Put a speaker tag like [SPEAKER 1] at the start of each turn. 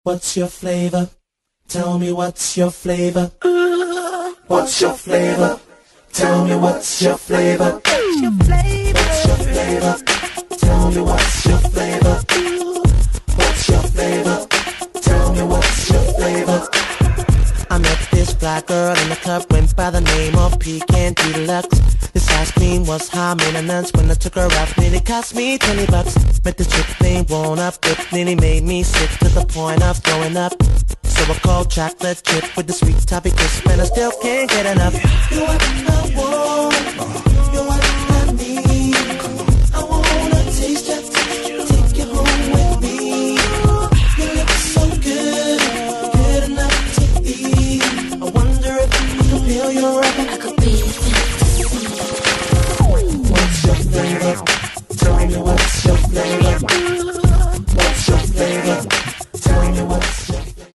[SPEAKER 1] What's your flavor? Tell me what's your flavor? What's your flavor? Tell me what's your flavor? What's your flavor? What's your flavor? Tell me what's your flavor? What's your flavor? Tell me what's your flavor? I met this black girl in the club, went by the name of Pecan Deluxe. This ice cream was high maintenance. When I took her out, nearly cost me $20. Met the chick thing blown up, it nearly made me sick to the point of throwing up. So I called chocolate chip with the sweet toffee crisp, and I still can't get enough. You are the one.